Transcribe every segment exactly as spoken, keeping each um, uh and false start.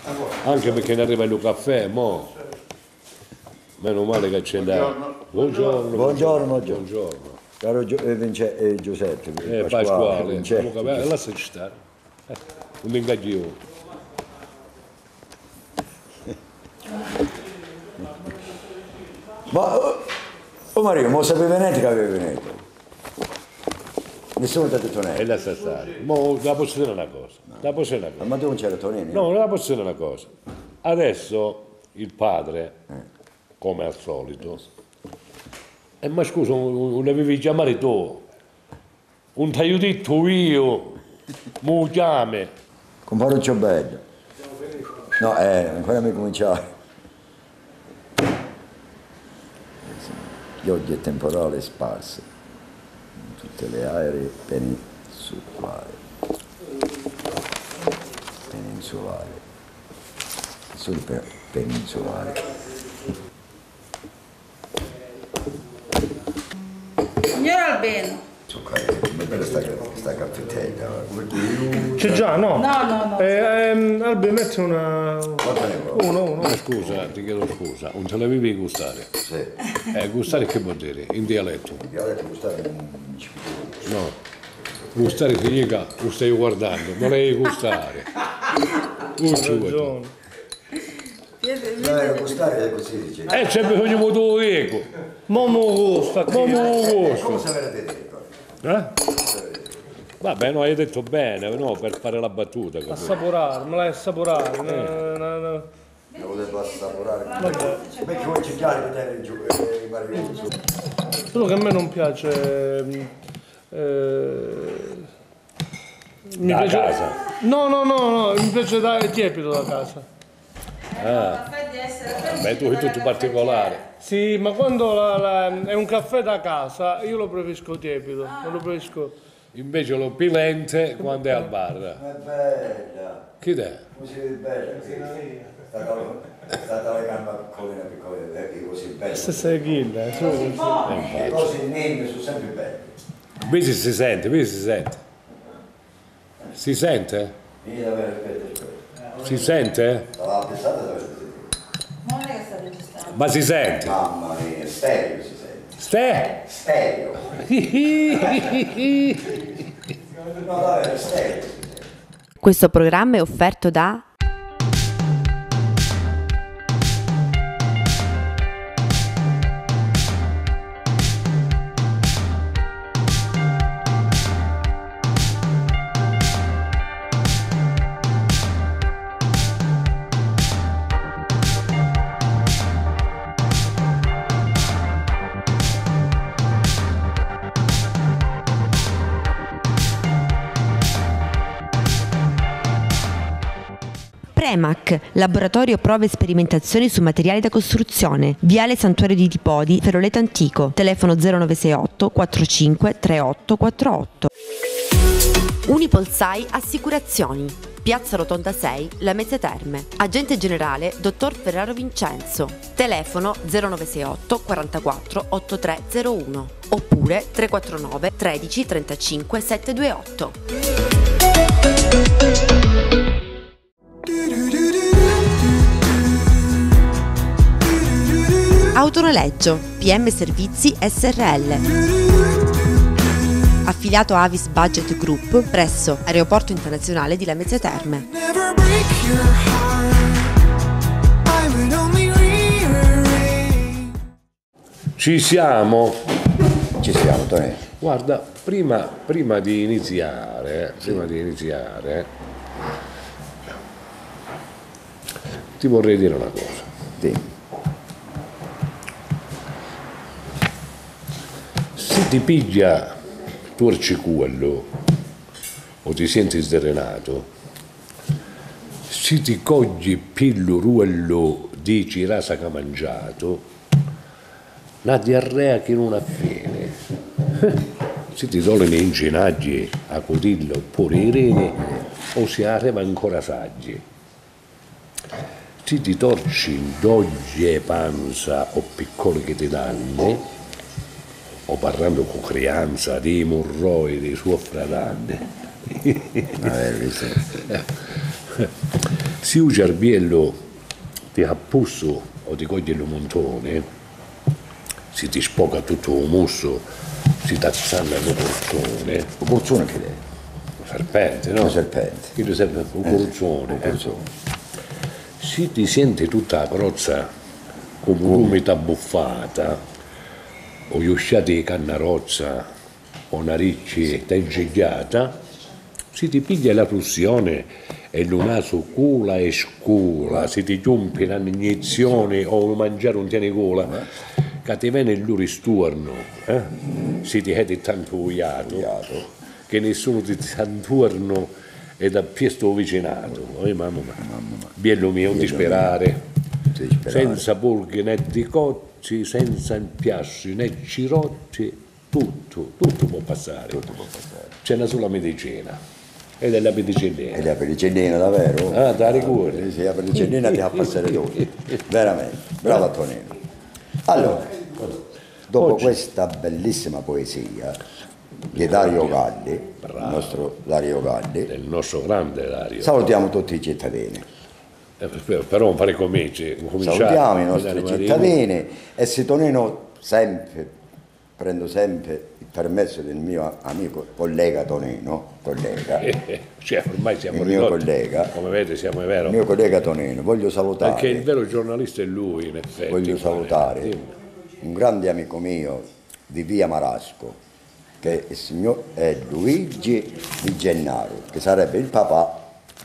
Anche perché ne arriva il caffè, mo. Meno male che c'è da... Buongiorno. Buongiorno, buongiorno. Caro Gio, eh, Vince, eh, Giuseppe, Eh, Pasquale, Pasquale, Vincenzo. lasciaci stare. Eh, non mi ingaggio. Ma, oh, oh Mario, ma sapevi niente che avevi venuto? Nessuno ti ha detto niente. E lascia stare. Mo la posso dire una cosa. No. La posso dire una cosa. Ma tu non c'era Tonini? No, non la posso dire una cosa. Adesso il padre, eh. come al solito, eh, ma scusa, non avevi chiamato tu, non ti ho detto io, mi chiami. Comparuccio bello. No, eh, ancora mi cominciare. Piogge e temporale sparse in tutte le aree peninsulari. Peninsulari. Sul pe peninsulare. Signor Albeno. Come bella sta, sta caffettella. C'è già, no? No, no, no. Eh, ehm, Albeno, metti una... Uno, uno. Ma scusa, ti chiedo scusa, non te l'avevi gustare? Sì. Eh, gustare che vuol dire? In dialetto? In dialetto gustare non ci No. Gustare significa lo stai guardando, non devi gustare. Non ci vuoi. No, gustare è così dice. Eh, c'è bisogno di tuo eco. Momo gusta, Momo gusta. Come sapere dire? Eh? Vabbè, no, hai detto bene, no, per fare la battuta. Così. Assaporare, me l'hai assaporare. Eh. No, no, no. La volevo assaporare. Perché vuoi cercare di vedere giù i vari. Solo che a me non piace... Eh, mi da piace... casa? No, no, no, no, mi piace da tiepido da casa. Ah. Beh, tu sei tutto particolare. Sì, ma quando la, la, è un caffè da casa, io lo preferisco tiepido, non lo preferisco... Invece lo pilente quando è al bar. È bella. Chi è? Così bella. È stata la gamba piccolina, piccolina, così bella. Stessa chilla, eh, solo così. Le cose in neve sono sempre belle. Vedi si sente, vedi si sente. Si sente? Vieni da me, aspetta, aspetta. Si sente? La pensata dove si Non è che sta registrando. Ma si sente? Mamma mia, stereo si sente. Ste? Stereo. No, dai, stereo. Questo programma è offerto da Premac, laboratorio prove e sperimentazioni su materiali da costruzione, Viale Santuario di Tipodi, Feroleto Antico, telefono zero nove sei otto quattro cinque tre otto quattro otto. Unipolsai Assicurazioni, Piazza Rotonda sei, Lamezia Terme. Agente generale, dottor Ferraro Vincenzo, telefono zero nove sei otto quarantaquattro ottantatré zero uno oppure tre quattro nove tredici trentacinque settecentoventotto. Autonoleggio, P M Servizi S R L. Affiliato a Avis Budget Group presso Aeroporto Internazionale di Lamezia Terme. Ci siamo. Ci siamo, Tony. Guarda, prima, prima di iniziare, sì. prima di iniziare, ti vorrei dire una cosa. Sì. Se ti piglia torcicuello o ti senti sdrenato, se ti cogli pillo ruello di cirasa che ha mangiato, una diarrea che non avviene, se ti dolgono i inginaggi a codillo oppure i reni o si arriva ancora saggi, se ti torci doglie panza o piccoli che ti danno, o parlando con creanza di emorroidi, soffra danni. Se usi il biello di cappusso o di cogliere il montone, si ti spoca tutto il musso, si tazzanna il coruzzone, Il coruzzone che è? serpente, no? Un serpente. Io serve un coruzzone. Un coruzzone. Se ti senti tutta la crozza come un'umida buffata, o gli usciati di cannarozza, o una ricci tengigliata, si ti piglia la prussione e il naso cula e scula, si ti chiumpi un'iniezione o mangiare un tienicola, che ti viene il luristurno, eh? Si ti vede tanto uiato, che nessuno ti sta intorno e da piesto vicinato. Oh, mamma mia, biello mio, non ti sperare, senza purghi né di cocci, senza impiassi né cirotti, tutto, tutto può passare. Tutto può passare. C'è una sola medicina, ed è la medicina. E la penicillina davvero? Ah, te la ricordi? Sì, sì, la penicillina ti fa passare tutto. Veramente, bravo Antonino. Allora, dopo Oggi- questa bellissima poesia di Dario Galli, il nostro Dario Galli, Del nostro grande Dario. salutiamo tutti i cittadini. Eh, però non fare comici. Salutiamo i nostri cittadini e se Tonino sempre, prendo sempre il permesso del mio amico collega Tonino, collega, il Cioè, ormai siamo Il mio ridotti. collega. Come vedi siamo, è vero. mio collega Tonino, voglio salutare. Anche il vero giornalista è lui, in effetti. Voglio salutare Dimmi. un grande amico mio di via Marasco, che è, il signor, è Luigi Di Gennaro, che sarebbe il papà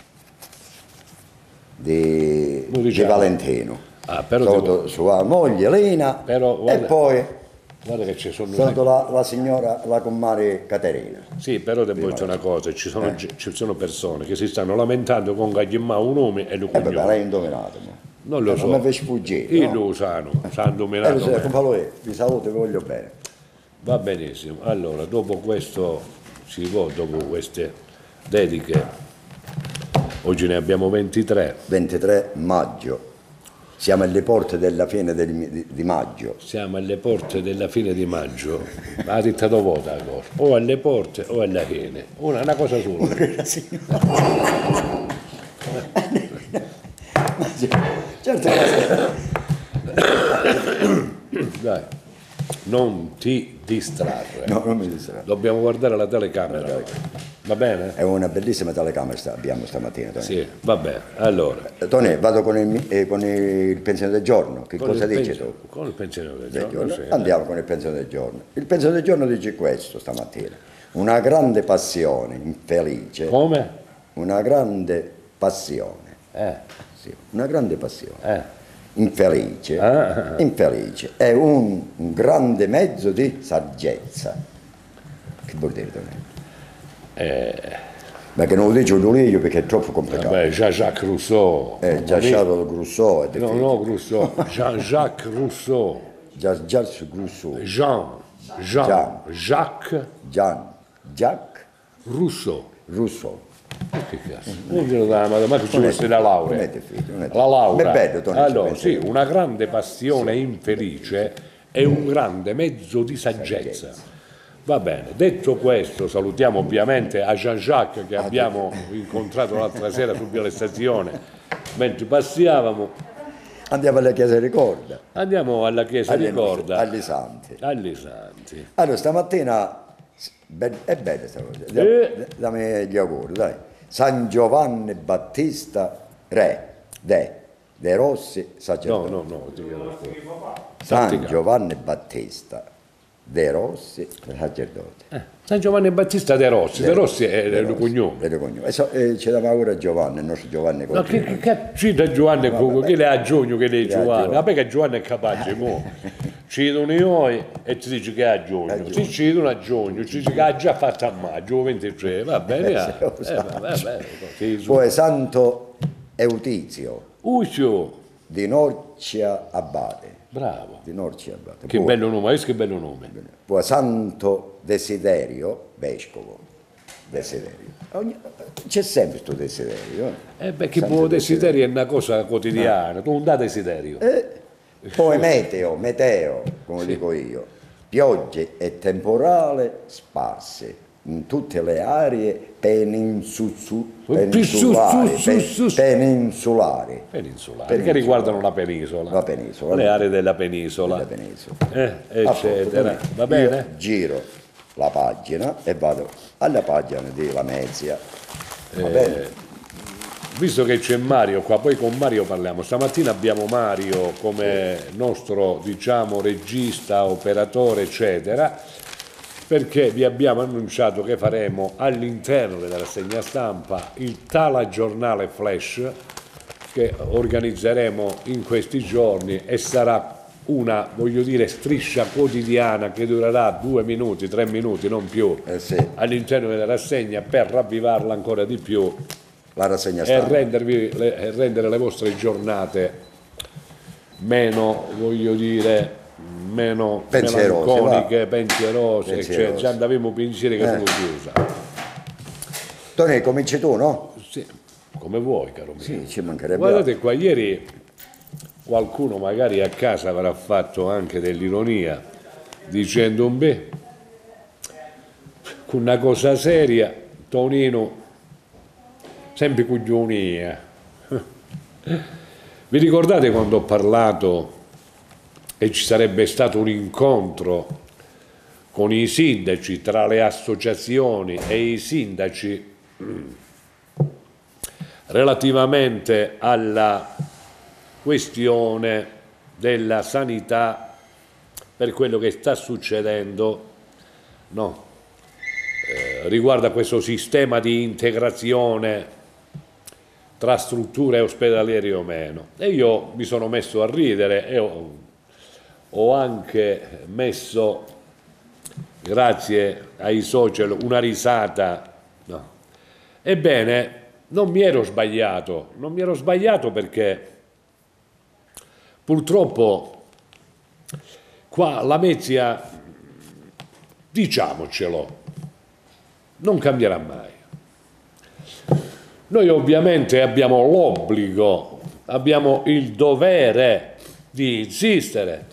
di, Lo di diciamo. Valentino. Ah, però Saluto devo- sua moglie Lina Però, e guarda- poi Guarda che ci sono. saluto la, la signora, la comare Caterina. Sì, però devo dire una cosa, ci sono, ci sono persone che si stanno lamentando con Gaglimmà un nome e lo E beh, cognome. l'hai indovinato. mo. Non lo Eh, so. Non mi fai sfuggire. Io no? lo sanno, sanno Eh, lo dominato sai, me. come lo è? Vi saluto e vi voglio bene. Va benissimo. Allora, dopo questo si va, dopo queste dediche, oggi ne abbiamo ventitré, ventitré maggio. Siamo alle porte della fine del- di, di maggio. siamo alle porte della fine di maggio, ha detto dopo la cosa, o alle porte o alla fine, una, una cosa sola. Certo che Dai, non ti distrarre. no, non mi distrarre. Dobbiamo guardare la telecamera. Va bene? È una bellissima telecamera sta- abbiamo stamattina. Tony. Sì, va bene. Allora, Eh, Tony, vado con il, eh, con il pensiero del giorno. Che con cosa il dici pensiero- tu? Con il pensiero del Del giorno, giorno? sì. Andiamo con il pensiero del giorno. Il pensiero del giorno dice questo stamattina. Una grande passione infelice. Come? Una grande passione. Eh, Sì, una grande passione. eh. Infelice, Ah. infelice, è un, un grande mezzo di saggezza. Che vuol dire? Tony? Eh, Perché non lo dico io perché è troppo complicato. vabbè, Jean-Jacques Rousseau. Eh, già Charles Rousseau è No, difficile. no, Rousseau. Jean-Jacques Rousseau. Già Charles Rousseau. Jean. Jean. Jean. Jacques Gian, Jacques Rousseau. Rousseau. Che cazzo? Non glielo dà, ma ma che ci vuole la laurea? non è difficile, non è La laurea. difficile. È bello, Tony, allora, ci sì, pensi. una grande passione infelice è un grande mezzo di saggezza. Va bene, detto questo, salutiamo ovviamente a Jean-Jacques che abbiamo incontrato l'altra sera su Viale Stazione mentre passavamo. Andiamo alla chiesa ricorda. Andiamo alla chiesa Agli, di Corda, agli santi. agli santi. Allora, stamattina be- è bella questa cosa. Dammi, Eh. dammi gli auguri, dai. San Giovanni Battista, re, de, de Rossi, No, sacerdote. no, no, ti chiedo scusa. San Santi Giovanni Battista, de Rossi, sacerdote. Eh, San Giovanni Battista De Rossi, De Rossi è De il Rossi, cognome. è il cognome. E so- e ci dava ora Giovanni, il nostro Giovanni Ma che, Cotino. che, che cita Giovanni Cuco, che le ha Giugno che le Che ha Giovanni? Giovanni. Ma perché Giovanni è capace, mo? Citano io e ti dice che ha Giugno, si citano a Giugno, ci dice che ha già fatto a maggio, ventitré, va bene, ah. lo eh, sa. vabbè, vabbè, sì, su. Poi Santo Eutizio Uccio, di Norcia Abate. bravo, Di Norcia Abate. che Poi- bello nome, hai visto che bello nome? Poi Santo Desiderio, vescovo. Desiderio. Ogni- C'è sempre questo desiderio. eh. Eh beh, che Santo buon desiderio è una cosa quotidiana, tu non dà desiderio. Eh, poi meteo, meteo, come dico io, piogge e temporale sparse. in tutte le aree peninsu- su- Più su, peninsulari, su, su, su. pe- peninsulari. Peninsulari, Peninsulari. che riguardano la penisola, La penisola. le aree della penisola, Della penisola. eh, Appunto, eccetera. quindi Va bene? io giro la pagina e vado alla pagina di Lamezia. Va bene? Visto che c'è Mario qua, poi con Mario parliamo. Stamattina abbiamo Mario come nostro, diciamo, regista, operatore, eccetera, perché vi abbiamo annunciato che faremo all'interno della rassegna stampa il Tala Giornale Flash che organizzeremo in questi giorni e sarà una, voglio dire, striscia quotidiana che durerà due minuti, tre minuti, non più, Eh sì, all'interno della rassegna per ravvivarla ancora di più la rassegna e, stampa. rendervi le, e rendere le vostre giornate meno, voglio dire, meno Pensierose, melanconiche, va. pensierose, Pensierose. cioè già andavamo pensieri che Eh. sono chiusa. Tony, cominci tu, no? Sì, come vuoi, caro mio. Sì, ci mancherebbe. Guardate qua, ieri qualcuno magari a casa avrà fatto anche dell'ironia dicendo un beh, con una cosa seria, Tonino, sempre cuglionia. Vi ricordate quando ho parlato e ci sarebbe stato un incontro con i sindaci, tra le associazioni e i sindaci, relativamente alla questione della sanità per quello che sta succedendo, no, eh, riguardo a questo sistema di integrazione tra strutture ospedaliere o meno. E io mi sono messo a ridere e ho, ho anche messo, grazie ai social, una risata. No. Ebbene, non mi ero sbagliato, non mi ero sbagliato perché purtroppo qua Lamezia, diciamocelo, non cambierà mai. Noi ovviamente abbiamo l'obbligo, abbiamo il dovere di insistere,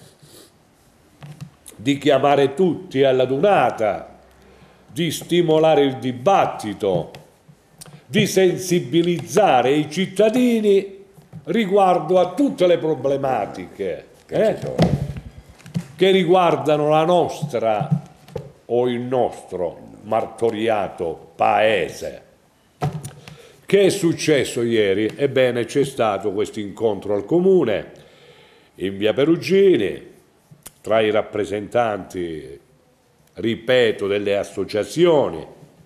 di chiamare tutti alla dunata, di stimolare il dibattito, di sensibilizzare i cittadini riguardo a tutte le problematiche eh, che riguardano la nostra o il nostro martoriato paese. Che è successo ieri? Ebbene, c'è stato questo incontro al comune in via Perugini tra i rappresentanti, ripeto, delle associazioni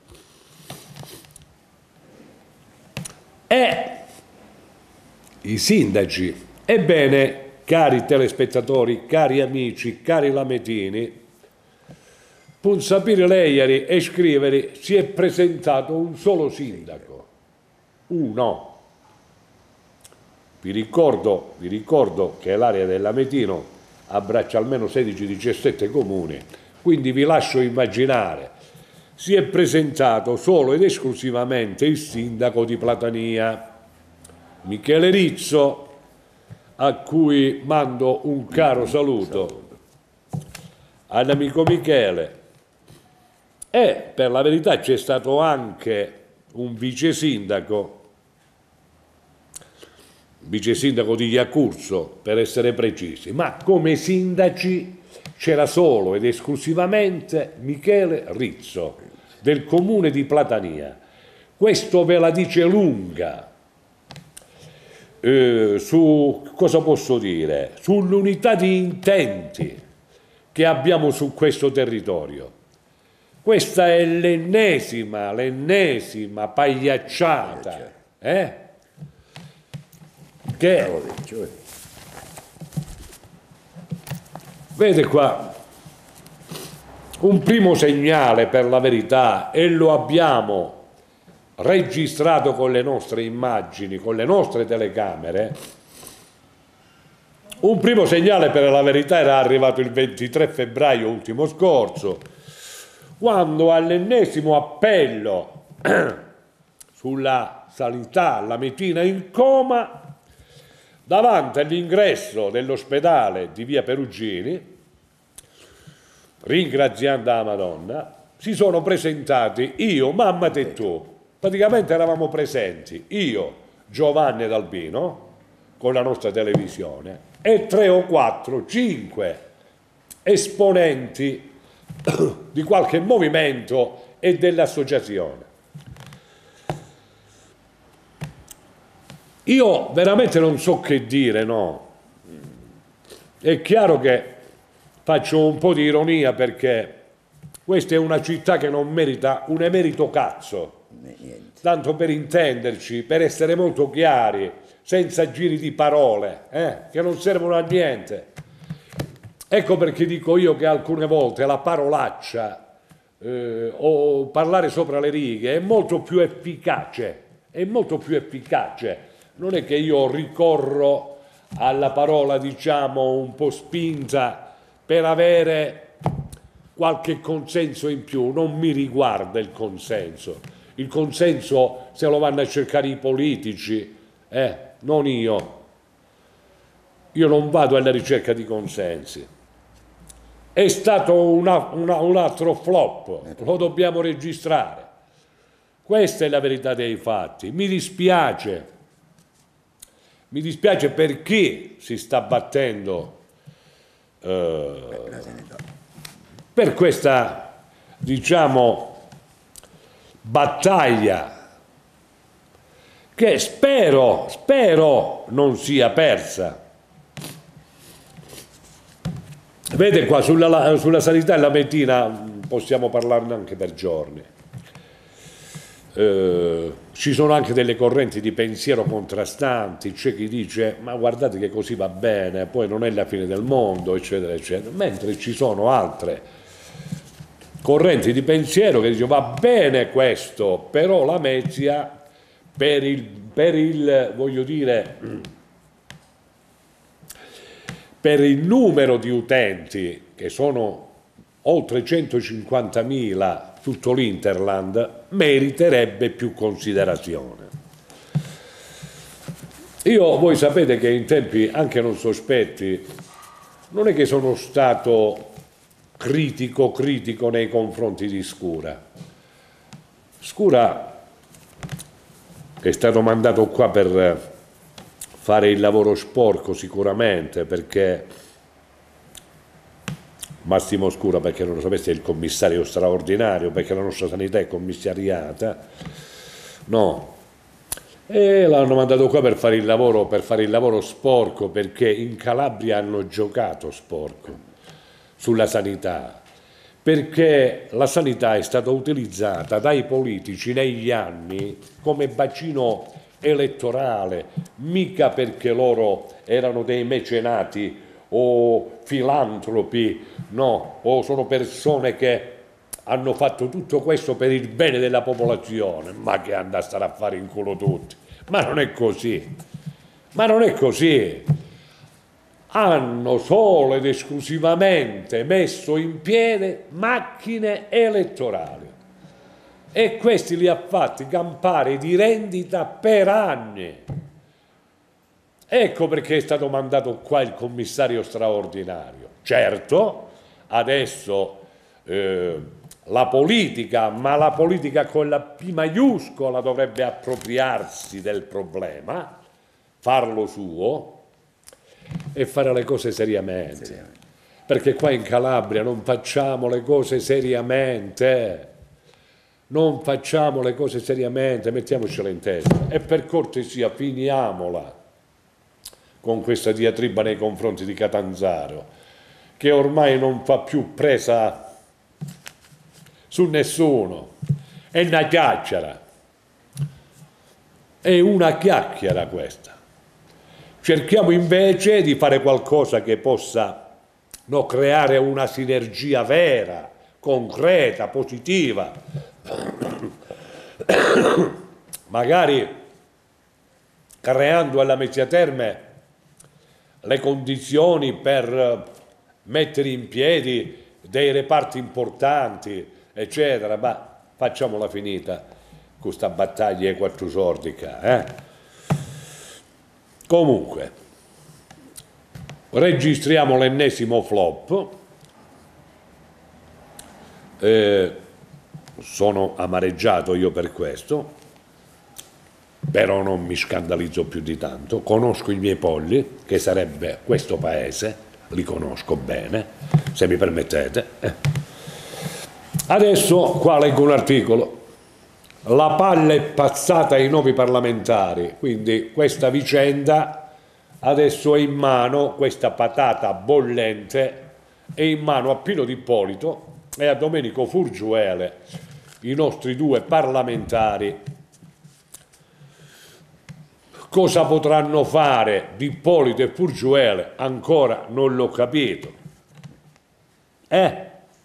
e i sindaci. Ebbene, cari telespettatori, cari amici, cari lametini, per sapere leggere e scrivere si è presentato un solo sindaco, uno. Vi ricordo, vi ricordo che l'area del Lametino abbraccia almeno sedici diciassette comuni, quindi vi lascio immaginare, si è presentato solo ed esclusivamente il sindaco di Platania, Michele Rizzo, a cui mando un caro saluto, all'amico Michele. E per la verità c'è stato anche un vice sindaco, vice sindaco di Iacurso per essere precisi, ma come sindaci c'era solo ed esclusivamente Michele Rizzo del comune di Platania. Questo ve la dice lunga eh, su, cosa posso dire, sull'unità di intenti che abbiamo su questo territorio. Questa è l'ennesima, l'ennesima pagliacciata, eh? Che, vede qua, un primo segnale per la verità, e lo abbiamo registrato con le nostre immagini, con le nostre telecamere. Un primo segnale per la verità era arrivato il ventitré febbraio ultimo scorso, quando all'ennesimo appello sulla sanità lametina in coma, davanti all'ingresso dell'ospedale di via Perugini, ringraziando la Madonna, si sono presentati io, mamma e tu, praticamente eravamo presenti io, Giovanni ed Albino, con la nostra televisione, e tre o quattro, cinque esponenti di qualche movimento e dell'associazione. Io veramente non so che dire, no? È chiaro che faccio un po' di ironia perché questa è una città che non merita un emerito cazzo. Niente. Tanto per intenderci, per essere molto chiari, senza giri di parole, eh, che non servono a niente. Ecco perché dico io che alcune volte la parolaccia eh, o parlare sopra le righe è molto più efficace, è molto più efficace. Non è che io ricorro alla parola, diciamo, un po' spinta per avere qualche consenso in più, non mi riguarda il consenso. Il consenso se lo vanno a cercare i politici, eh, non io. Io non vado alla ricerca di consensi. È stato una, una, un altro flop, lo dobbiamo registrare. Questa è la verità dei fatti. Mi dispiace, mi dispiace per chi si sta battendo eh, per questa, diciamo, battaglia che spero, spero non sia persa. Vede qua sulla, sulla sanità e la medicina possiamo parlarne anche per giorni. Eh, ci sono anche delle correnti di pensiero contrastanti, c'è chi dice ma guardate che così va bene, poi non è la fine del mondo, eccetera, eccetera, mentre ci sono altre correnti di pensiero che dicono va bene questo, però la Mezia per il, per il voglio dire, per il numero di utenti, che sono oltre centocinquantamila tutto l'Interland, meriterebbe più considerazione. Io, voi sapete che in tempi anche non sospetti, non è che sono stato critico, critico nei confronti di Scura. Scura è stato mandato qua per fare il lavoro sporco sicuramente, perché Massimo Scura, perché non lo sapeste, è il commissario straordinario, perché la nostra sanità è commissariata, no, e l'hanno mandato qua per fare il lavoro, per fare il lavoro sporco, perché in Calabria hanno giocato sporco sulla sanità, perché la sanità è stata utilizzata dai politici negli anni come bacino elettorale, mica perché loro erano dei mecenati o filantropi, no, o sono persone che hanno fatto tutto questo per il bene della popolazione, ma che andano a stare a fare in culo tutti. Ma non è così, ma non è così. Hanno solo ed esclusivamente messo in piedi macchine elettorali e questi li ha fatti campare di rendita per anni. Ecco perché è stato mandato qua il commissario straordinario. Certo, adesso eh, la politica, ma la politica con la P maiuscola, dovrebbe appropriarsi del problema, farlo suo e fare le cose seriamente. seriamente. Perché qua in Calabria non facciamo le cose seriamente. Non facciamo le cose seriamente, mettiamocele in testa. E per cortesia finiamola con questa diatriba nei confronti di Catanzaro, che ormai non fa più presa su nessuno, è una chiacchiera, è una chiacchiera questa. Cerchiamo invece di fare qualcosa che possa no, creare una sinergia vera, concreta, positiva, magari creando alla Mezia Terme le condizioni per mettere in piedi dei reparti importanti, eccetera, ma facciamola finita questa battaglia ai quattro sordi qua, eh? Comunque, registriamo l'ennesimo flop, eh, sono amareggiato io per questo, però non mi scandalizzo più di tanto, conosco i miei polli, che sarebbe questo paese, li conosco bene, se mi permettete. Eh. Adesso qua leggo un articolo, la palla è passata ai nuovi parlamentari, quindi questa vicenda adesso è in mano, questa patata bollente è in mano a Pino D'Ippolito e a Domenico Furgiuele, i nostri due parlamentari. Cosa potranno fare D'Ippolito e Furgiuele? Ancora non l'ho capito. Eh?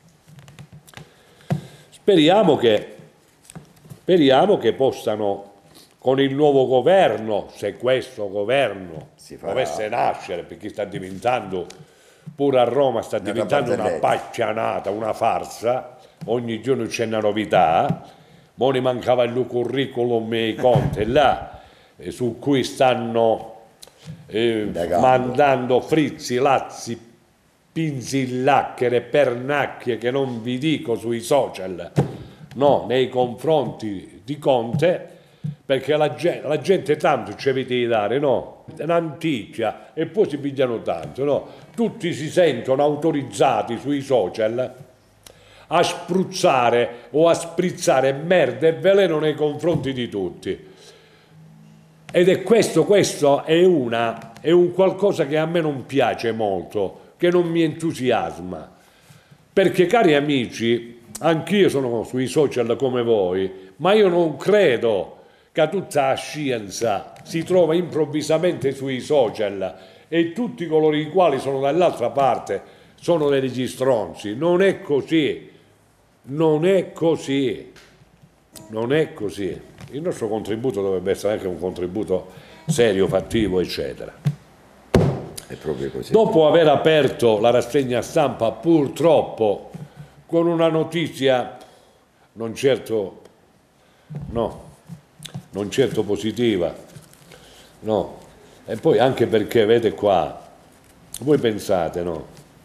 Speriamo che, speriamo che possano, con il nuovo governo, se questo governo dovesse nascere, perché sta diventando, pure a Roma sta diventando una pacchianata, una farsa, ogni giorno c'è una novità, mo ne mancava il curriculum e i conti là, su cui stanno eh, mandando frizzi, lazzi, pinzillacchere, pernacchie che non vi dico sui social, no, nei confronti di Conte, perché la gente, la gente tanto ci avete di dare, no? Un'anticchia e poi si pigliano tanto, no? Tutti si sentono autorizzati sui social a spruzzare o a sprizzare merda e veleno nei confronti di tutti. Ed è questo, questo è, una, è un qualcosa che a me non piace molto, che non mi entusiasma. Perché, cari amici, anch'io sono sui social come voi, ma io non credo che tutta la scienza si trova improvvisamente sui social e tutti coloro i quali sono dall'altra parte sono degli stronzi. Non è così, non è così, non è così. Il nostro contributo dovrebbe essere anche un contributo serio, fattivo, eccetera. È proprio così. Dopo aver aperto la rassegna stampa, purtroppo, con una notizia non certo, no, non certo positiva, no, e poi anche perché, vedete qua, voi pensate, no,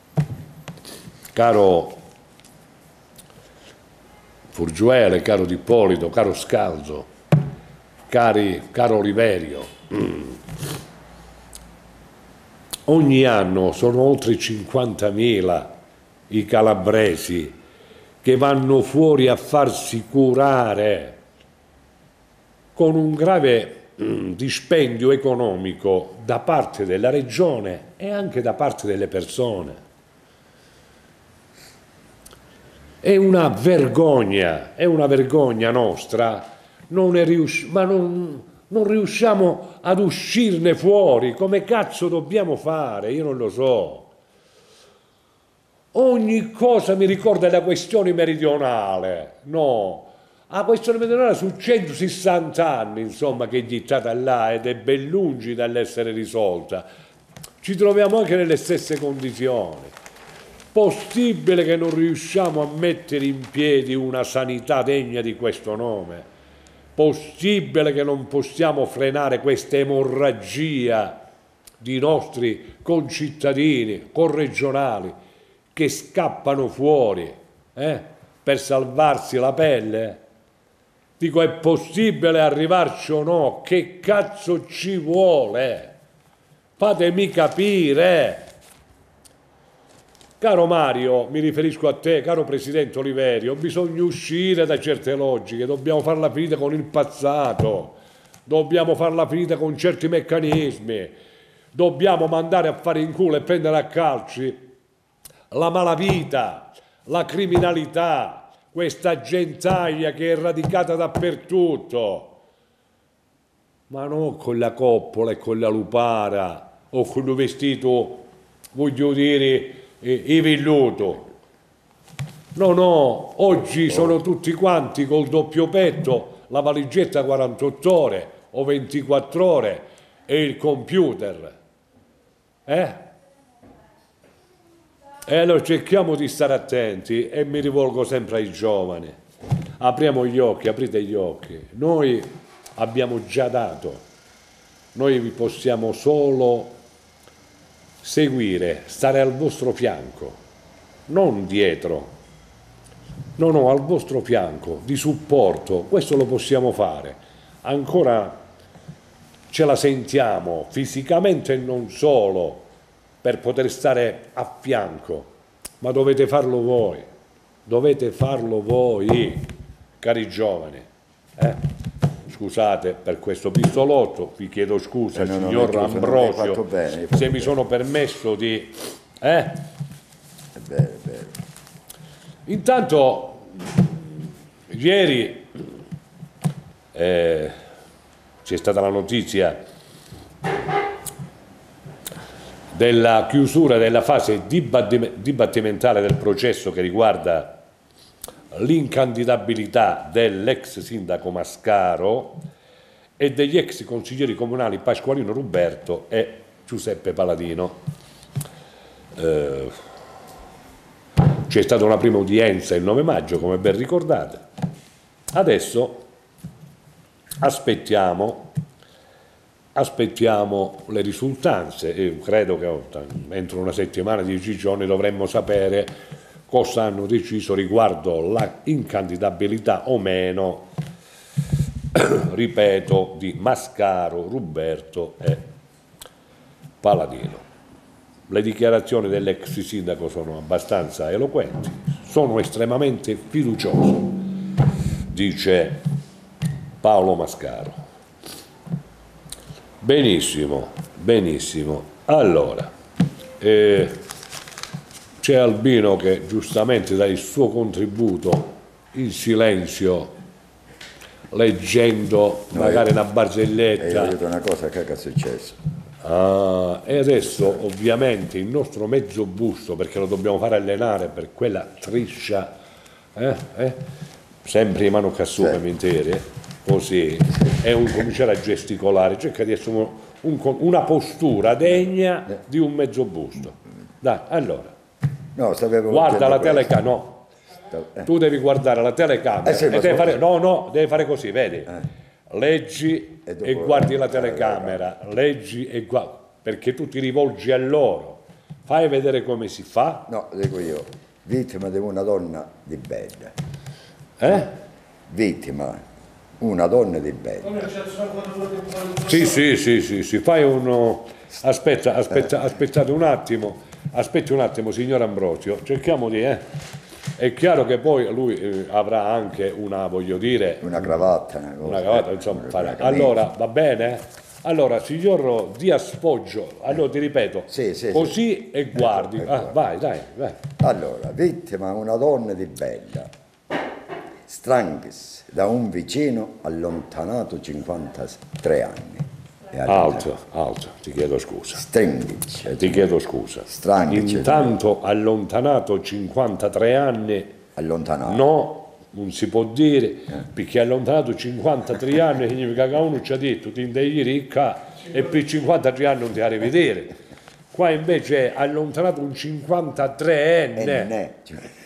caro Furgiuele, caro D'Ippolito, caro Scalzo, cari, caro Oliverio, mm. ogni anno sono oltre cinquantamila i calabresi che vanno fuori a farsi curare con un grave mm, dispendio economico da parte della regione e anche da parte delle persone. È una vergogna, è una vergogna nostra, non è rius- ma non, non riusciamo ad uscirne fuori. Come cazzo dobbiamo fare? Io non lo so. Ogni cosa mi ricorda la questione meridionale, no, la questione meridionale su centosessanta anni, insomma, che è gittata là ed è ben lungi dall'essere risolta. Ci troviamo anche nelle stesse condizioni. Possibile che non riusciamo a mettere in piedi una sanità degna di questo nome? Possibile che non possiamo frenare questa emorragia di nostri concittadini, corregionali, che scappano fuori eh, per salvarsi la pelle? Dico, è possibile arrivarci o no? Che cazzo ci vuole? Fatemi capire. Caro Mario, mi riferisco a te, caro Presidente Oliverio, bisogna uscire da certe logiche, dobbiamo farla finita con il passato, dobbiamo farla finita con certi meccanismi, dobbiamo mandare a fare in culo e prendere a calci la malavita, la criminalità, questa gentaglia che è radicata dappertutto, ma non con la coppola e con la lupara o con il vestito, voglio dire, e velluto. No, no, oggi sono tutti quanti col doppio petto, la valigetta quarantotto ore o ventiquattro ore e il computer. Eh? E allora cerchiamo di stare attenti e mi rivolgo sempre ai giovani. Apriamo gli occhi, aprite gli occhi. Noi abbiamo già dato, noi vi possiamo solo seguire, stare al vostro fianco, non dietro. no, no, al vostro fianco, di supporto, questo lo possiamo fare. Ancora ce la sentiamo fisicamente e non solo per poter stare a fianco, ma dovete farlo voi, dovete farlo voi, cari giovani. Eh? Scusate per questo pistolotto, vi chiedo scusa, eh, no, signor no, Ambrosio, bene, se mi sono permesso di... Eh? È vero, è vero. Intanto, ieri eh, c'è stata la notizia della chiusura della fase dibattimentale del processo che riguarda l'incandidabilità dell'ex sindaco Mascaro e degli ex consiglieri comunali Pasqualino Ruberto e Giuseppe Paladino. Eh, c'è stata una prima udienza il nove maggio, come ben ricordate. Adesso aspettiamo, aspettiamo le risultanze e credo che entro una settimana, dieci giorni, dovremmo sapere cosa hanno deciso riguardo la incandidabilità o meno, ripeto, di Mascaro, Ruberto e Paladino. Le dichiarazioni dell'ex sindaco sono abbastanza eloquenti, sono estremamente fiducioso, dice Paolo Mascaro. Benissimo, benissimo. Allora, eh, c'è Albino che giustamente dà il suo contributo in silenzio, leggendo no, magari io, una barzelletta. Io ho detto una cosa, che è successo? Ah, e adesso ovviamente il nostro mezzo busto, perché lo dobbiamo fare allenare per quella triscia, eh, eh, sempre in mano cassume sì. Intere, così, è un cominciare a gesticolare, cerca di essere un, un, una postura degna di un mezzo busto. Dai, allora, no, guarda la telecamera, no, eh. tu devi guardare la telecamera, eh sì, e devi fare, no, no, devi fare così, vedi? Eh. Leggi e, e guardi la telecamera, leggi e guardi, perché tu ti rivolgi a loro, fai vedere come si fa. No, dico io, vittima di una donna di bella. Eh? Vittima, una donna di bella. Sì, sì, sì, sì, sì, fai uno... Aspetta, aspetta, aspettate un attimo, aspetti un attimo, signor Ambrosio, cerchiamo di... Eh. È chiaro che poi lui eh, avrà anche una, voglio dire... Una cravatta. Una, cosa, una cravatta, insomma. Fare. Allora, va bene? Allora, signor dia sfoggio, allora ti ripeto, sì, sì, così sì. e guardi. Ecco, ah, ecco. Vai, dai, vai. Allora, vittima una donna di bella, Stranghis, da un vicino allontanato cinquantatré anni. Alto, alto, ti chiedo scusa. Stranghis. Ti chiedo scusa. Stranghis. Intanto allontanato cinquantatré anni. Allontanato. No, non si può dire, eh. perché allontanato cinquantatré anni significa che uno ci ha detto ti indegli ricca e per cinquantatré anni non ti ha rivedere. Qua invece è allontanato un cinquantatreenne.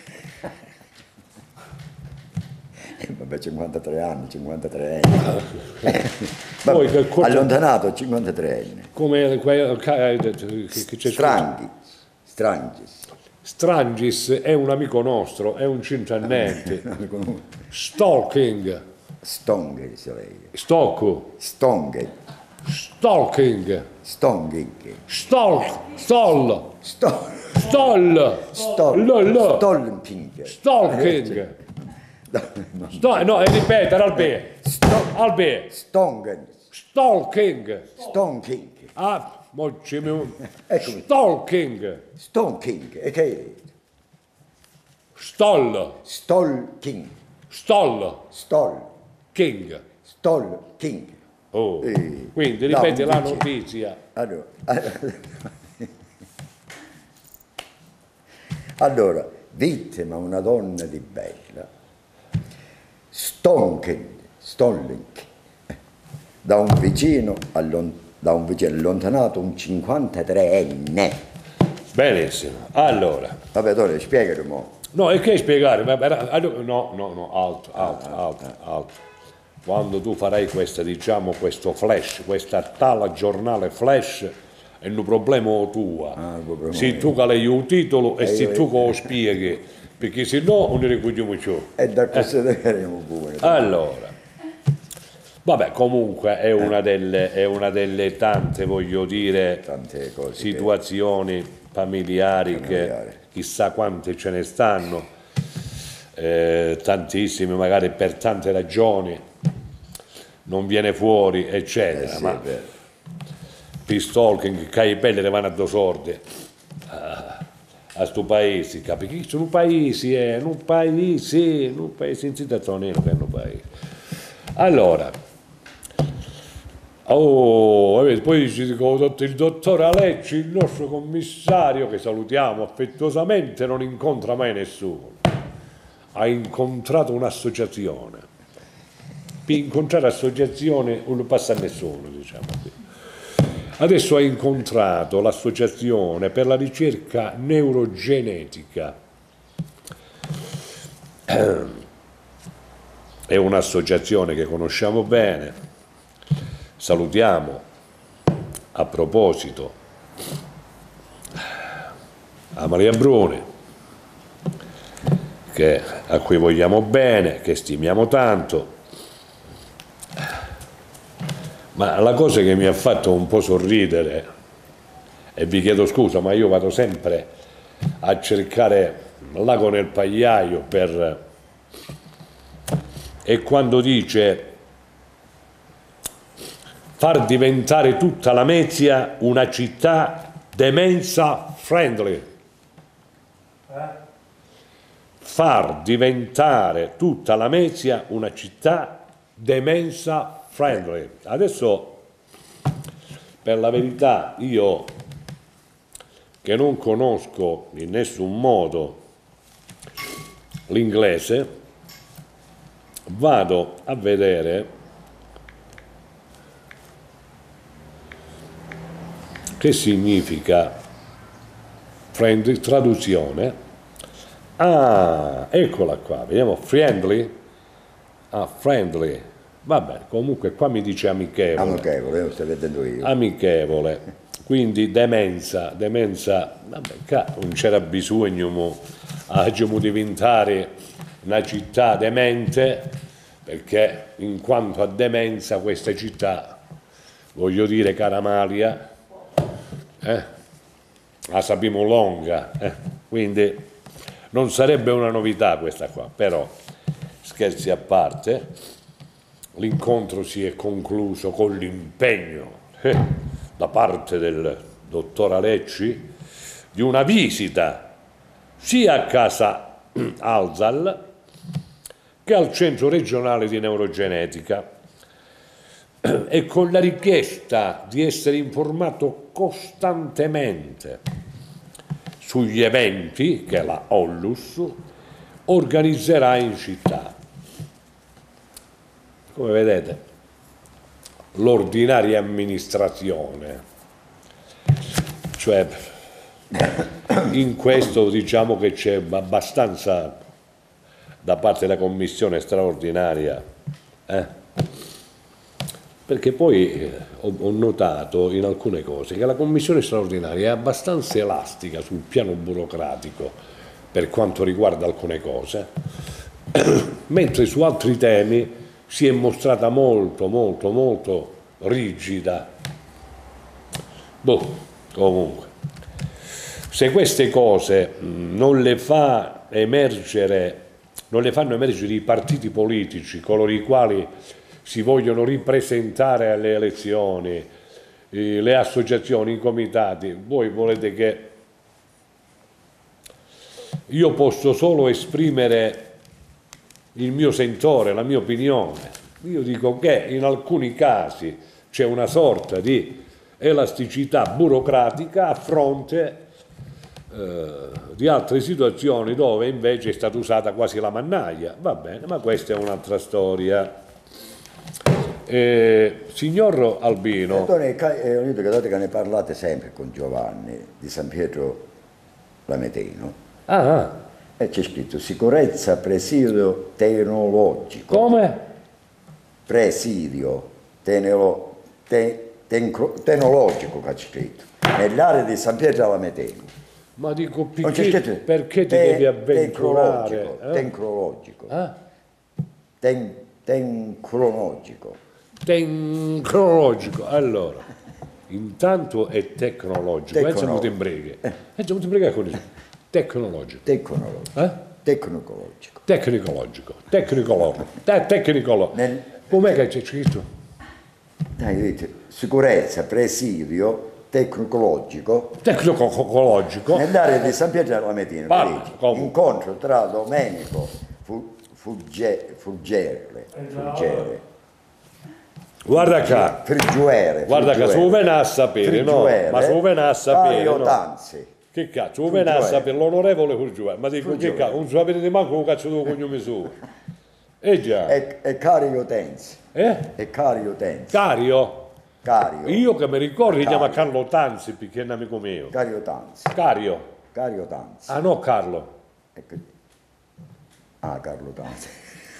Vabbè, cinquantatré anni, cinquantatré anni. Poi, che cosa... Allontanato, cinquantatré anni. Come... Stranghi. Strangis. Strangis è un amico nostro, è un cinquantenne. Stalking. Stongue, lei. Stocco. Stongue. Stalking. Stonking. Stalk. Stol. Stol. Stol. Stol. Stalking. Stalking. No, Sto, no, e ripetere al B. Al Stongen. Stalking. Stalking. Ah, moggi mi... Stalking. Stalking. E che è? Stoll. Stalking. Stoll. Stol. King. Stalking. Oh. Eh, quindi ripeti la notizia. Allora, allora, vittima una donna di bella. Stonking, Stolling, da un vicino, allon, da un vicino allontanato, un cinquantatreenne. Benissimo, allora. Vabbè, Tore, spiegalo mo'. No, e che spiegare? No, no, no, alto, alto, alto, alto. Quando tu farai questa, diciamo, questo flash, questa tala giornale flash, è un problema tuo. Ah, se tu che hai il titolo e se tu che lo spieghi, perché se no non ne ricogliamo più. E da questo eh. vedremo pure. Allora, vabbè, comunque è una delle, è una delle tante, voglio dire, Tante cose situazioni familiari, familiari che chissà quante ce ne stanno, eh, tantissime, magari per tante ragioni non viene fuori, eccetera, eh sì, ma stalking, che i belli le vanno a due sordi a, a sto paese, capisci? Sono paesi, eh, non paesi, non paesi in situazione che hanno paesi. Allora, oh, poi ci dico, il dottor Alecci, il nostro commissario, che salutiamo affettuosamente, non incontra mai nessuno. Ha incontrato un'associazione. Per incontrare associazione non passa a nessuno, diciamo così. Adesso ha incontrato l'associazione per la ricerca neurogenetica. È un'associazione che conosciamo bene. Salutiamo a proposito a Maria Bruni, che, a cui vogliamo bene, che stimiamo tanto. Ma la cosa che mi ha fatto un po' sorridere, e vi chiedo scusa, ma io vado sempre a cercare l'ago nel pagliaio per... è quando dice far diventare tutta Lamezia una città demenza friendly. Far diventare tutta Lamezia una città demenza friendly. Adesso, per la verità, io che non conosco in nessun modo l'inglese, vado a vedere che significa friendly, traduzione. Ah, eccola qua, vediamo, friendly, ah, friendly, vabbè, comunque qua mi dice amichevole. Amichevole, lo sto vedendo io. Amichevole, quindi demenza, demenza, vabbè, non c'era bisogno a diventare una città demente, perché in quanto a demenza questa città, voglio dire, cara Maria, eh, la sappiamo lunga, eh, quindi non sarebbe una novità questa qua, però scherzi a parte, l'incontro si è concluso con l'impegno eh, da parte del dottor Alecci di una visita sia a casa Alzal che al centro regionale di neurogenetica, e con la richiesta di essere informato costantemente sugli eventi che la Ollus organizzerà in città. Come vedete, l'ordinaria amministrazione, cioè in questo diciamo che c'è abbastanza da parte della commissione straordinaria, eh? Perché poi eh, ho, ho notato in alcune cose che la commissione straordinaria è abbastanza elastica sul piano burocratico per quanto riguarda alcune cose, mentre su altri temi si è mostrata molto, molto, molto rigida. Boh, comunque, se queste cose mh, non le fa emergere, non le fanno emergere i partiti politici, coloro i quali si vogliono ripresentare alle elezioni, eh, le associazioni, i comitati, voi volete che io posso solo esprimere il mio sentore, la mia opinione. Io dico che in alcuni casi c'è una sorta di elasticità burocratica a fronte eh, di altre situazioni dove invece è stata usata quasi la mannaia. Va bene, ma questa è un'altra storia. Eh, signor Albino, Dottore, ho detto che, che ne parlate sempre con Giovanni di San Pietro Lameteno. ah, E c'è scritto sicurezza, presidio tecnologico. come? Presidio tenelo, te, tencro, tecnologico che c'è scritto nell'area di San Pietro Lameteno. Ma dico, Non c'è perché, scritto perché ti te- devi avventurare? Tecnologico, eh? tecnologico, Eh? ten- tecnologico. Tecnologico. Allora, intanto è tecnologico. Tecnologico. E siamo in breghe. E siamo in breghe con il tecnologico. Tecnologico. Eh? Tecnologico. Tecnicologico. Tecnicologico. Te- Tecnicologico. Nel- Com'è che c'è scritto? Dai, vedete, sicurezza, presidio, tecnologico. Tecnicologico. Nell'area di San Pietro della Medina, Parla, vedete, come? incontro tra Domenico Fu- Fugge- Fuggerle, Fuggere, Guarda qua. Frigiuere, Guarda che Frigiuere, su venà a sapere, no? Frigiuere, Ma su venà a sapere, Dario no? Tanzi. Che cazzo, su venà a Frigiuere. sapere l'onorevole Furgiuere. Ma dico, che Frigiuere. cazzo, non sapete di manco un cazzo tuo cognome suo. Eh già. E, e Cario Tenzi. Eh? E Cario Tenzi. Cario? Cario. Io che mi ricordo, si Cario. chiama Carlo Tanzi, perché è un amico mio. Cario Tanzi. Cario. Cario Tanzi. Ah no, Carlo. Ecco. Ah, Carlo Tanzi.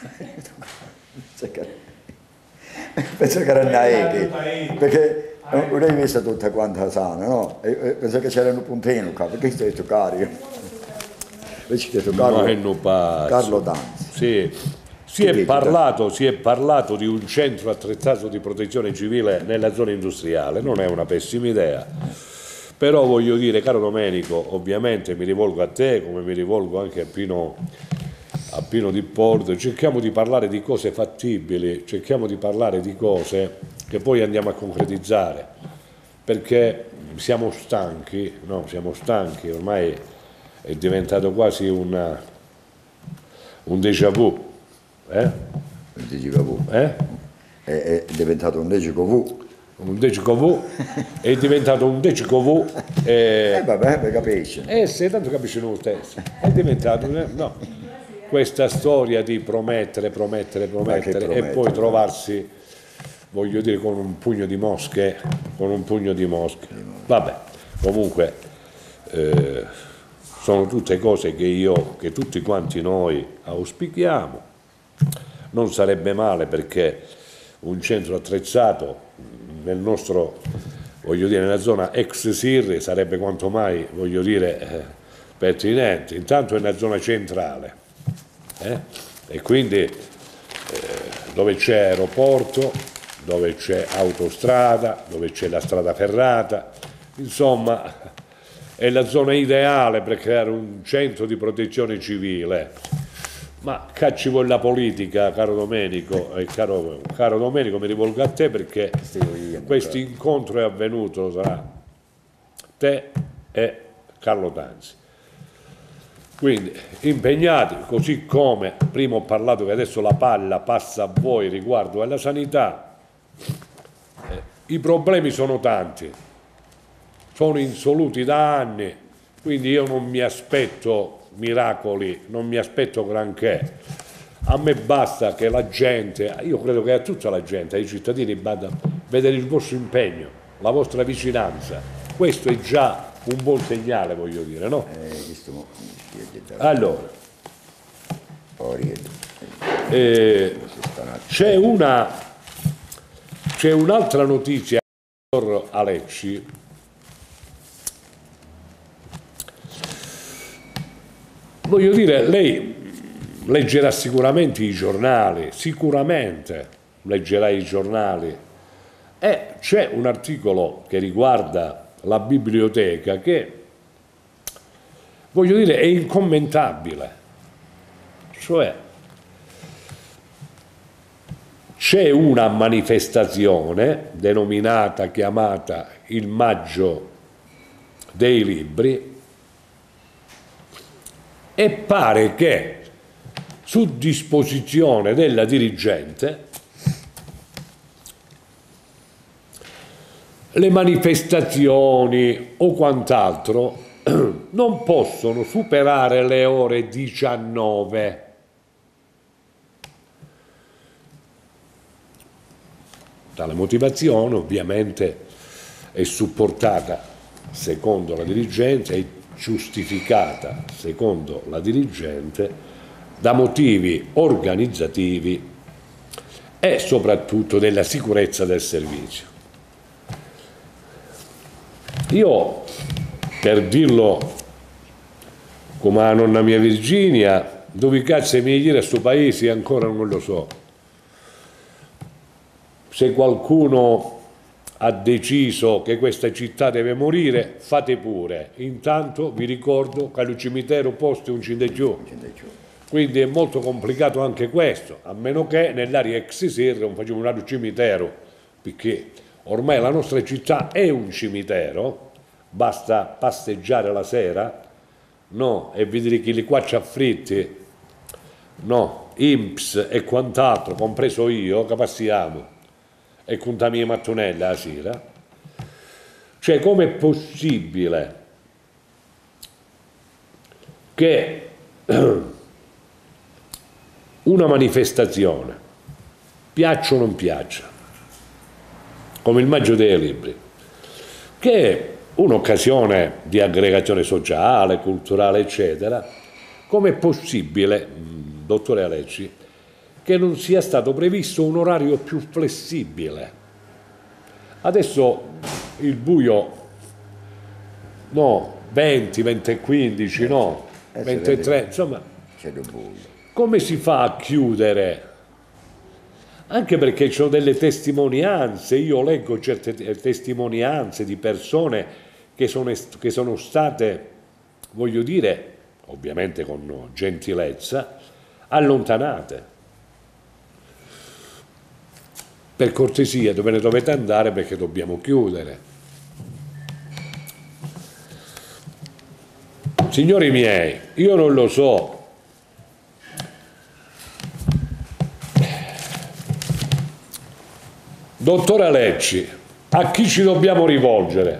Penso che- Penso che era Naeghi, perché non hai visto tutta quanta sana, no? E- e penso che c'era un puntino qua, perché sto detto Cario? Invece ho detto Ma che Carlo, non pazzo. Carlo Tanzi. Sì. Si è, vedi, parlato, si è parlato di un centro attrezzato di protezione civile nella zona industriale, non è una pessima idea, però voglio dire, caro Domenico, ovviamente mi rivolgo a te come mi rivolgo anche a Pino, a Pino Di Porto, cerchiamo di parlare di cose fattibili, cerchiamo di parlare di cose che poi andiamo a concretizzare, perché siamo stanchi, no, siamo stanchi, ormai è diventato quasi una, un déjà vu. Eh? Dici vu. Eh? È, è diventato un decico vu. Un decico V è diventato un decico V E e, vabbè, per capisci. e se tanto capisci lo stesso è diventato no. Questa storia di promettere, promettere, promettere e promettere, poi no? trovarsi, voglio dire, con un pugno di mosche, con un pugno di mosche. Vabbè, comunque eh, sono tutte cose che io, che tutti quanti noi auspichiamo. Non sarebbe male perché un centro attrezzato nel nostro, voglio dire, nella zona ex Sirri sarebbe quanto mai, voglio dire, eh, pertinente. Intanto è nella zona centrale eh? E quindi eh, dove c'è aeroporto, dove c'è autostrada, dove c'è la strada ferrata, insomma è la zona ideale per creare un centro di protezione civile. Ma cacci vuole la politica, caro Domenico, e caro, caro Domenico, mi rivolgo a te perché questo incontro è avvenuto, lo sarà te e Carlo Tanzi. Quindi impegnati, così come prima ho parlato che adesso la palla passa a voi riguardo alla sanità, eh, i problemi sono tanti, sono insoluti da anni, quindi io non mi aspetto miracoli, non mi aspetto granché, a me basta che la gente, io credo che a tutta la gente, ai cittadini, bada vedere il vostro impegno, la vostra vicinanza, questo è già un buon segnale, voglio dire, no? Allora, eh, c'è una, c'è un'altra notizia, dottor Alecci, voglio dire, lei leggerà sicuramente i giornali, sicuramente leggerà i giornali e c'è un articolo che riguarda la biblioteca che, voglio dire, è incommentabile, cioè c'è una manifestazione denominata, chiamata il Maggio dei Libri, e pare che su disposizione della dirigente le manifestazioni o quant'altro non possono superare le ore diciannove. Tale motivazione ovviamente è supportata secondo la dirigente, è giustificata secondo la dirigente da motivi organizzativi e soprattutto della sicurezza del servizio. Io, per dirlo come la nonna mia Virginia, dove cazzo mi dire a sto paese ancora non lo so. Se qualcuno ha deciso che questa città deve morire, fate pure. Intanto vi ricordo che al cimitero posto è un cindegiù, quindi è molto complicato anche questo, a meno che nell'area ex Serra non facciamo un altro cimitero, perché ormai la nostra città è un cimitero, basta passeggiare la sera, no, e vedere chi li qua ci affritti, no, I N P S e quant'altro, compreso io, che passiamo. E con la mia mattonella la sera, cioè com'è possibile che una manifestazione, piaccia o non piaccia, come il Maggio dei Libri, che è un'occasione di aggregazione sociale, culturale, eccetera, com'è possibile, dottore Alecci, che non sia stato previsto un orario più flessibile? Adesso il buio, no, venti, venti e quindici, no, venti e tre, insomma, come si fa a chiudere? Anche perché ci sono delle testimonianze, io leggo certe testimonianze di persone che sono, che sono state, voglio dire, ovviamente con gentilezza, allontanate. Per cortesia, dove ne dovete andare perché dobbiamo chiudere. Signori miei, io non lo so. Dottor Alecci, a chi ci dobbiamo rivolgere?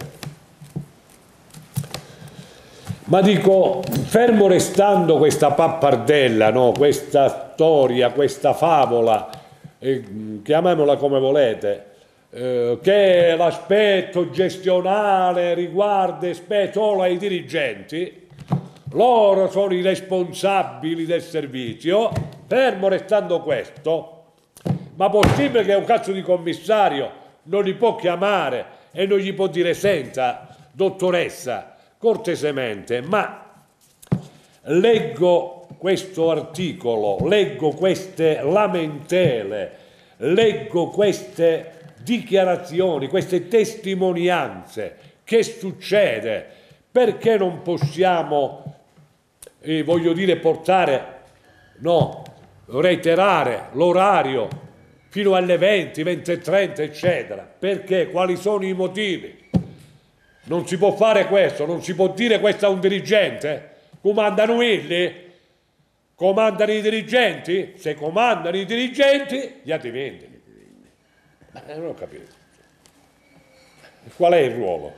Ma dico, fermo restando questa pappardella, no? Questa storia, questa favola, eh, chiamiamola come volete, eh, che l'aspetto gestionale riguarda solo ai dirigenti, loro sono i responsabili del servizio, fermo restando questo, ma possibile che un cazzo di commissario non li può chiamare e non gli può dire: senta, dottoressa, cortesemente, ma leggo questo articolo, leggo queste lamentele, leggo queste dichiarazioni, queste testimonianze, che succede? Perché non possiamo, eh, voglio dire, portare, no, reiterare l'orario fino alle venti, venti e trenta, eccetera? Perché? Quali sono i motivi? Non si può fare questo, non si può dire questo a un dirigente? Comandano quelli? Comandano i dirigenti? Se comandano i dirigenti, gli altri vendono. Eh, non ho capito. Qual è il ruolo?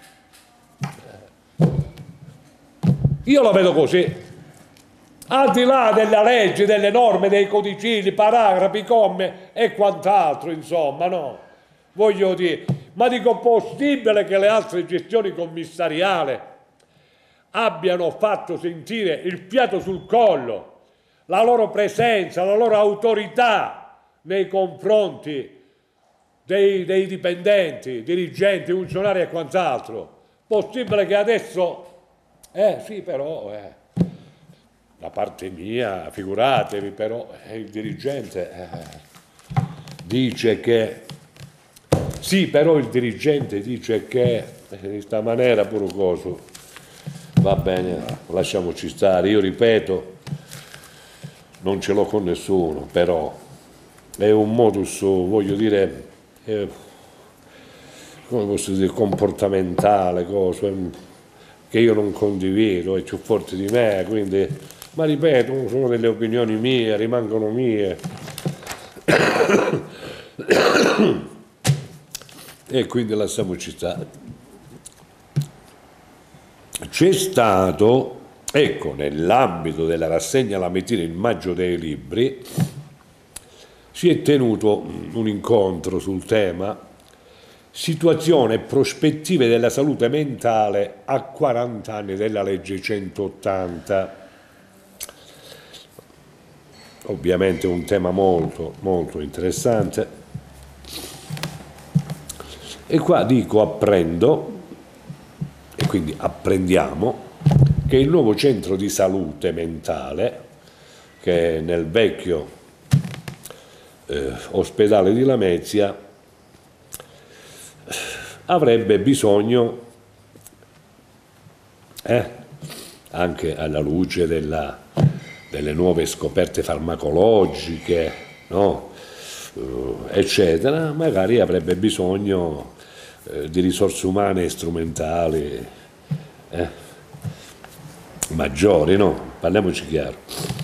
Io la vedo così. Al di là della legge, delle norme, dei codicilli, paragrafi, commi e quant'altro, insomma, no? Voglio dire, ma dico, possibile che le altre gestioni commissariali abbiano fatto sentire il fiato sul collo, la loro presenza, la loro autorità nei confronti dei, dei dipendenti, dirigenti, funzionari e quant'altro? Possibile che adesso, eh sì però, eh, da parte mia, figuratevi, però eh, il dirigente eh, dice che, sì però il dirigente dice che eh, in questa maniera pure coso, va bene, lasciamoci stare, io ripeto, non ce l'ho con nessuno, però è un modus, voglio dire, eh, come posso dire, comportamentale, cosa, che io non condivido, è più forte di me, quindi, ma ripeto, sono delle opinioni mie, rimangono mie. E quindi lasciamoci stare. C'è stato, ecco, nell'ambito della rassegna La Metina il Maggio dei Libri, si è tenuto un incontro sul tema situazione e prospettive della salute mentale a quaranta anni della legge centottanta. Ovviamente un tema molto, molto interessante. E qua dico apprendo, e quindi apprendiamo, che il nuovo centro di salute mentale, che è nel vecchio eh, ospedale di Lamezia, avrebbe bisogno, eh, anche alla luce della, delle nuove scoperte farmacologiche, no? uh, eccetera, magari avrebbe bisogno eh, di risorse umane e strumentali eh, maggiori, no? Parliamoci chiaro.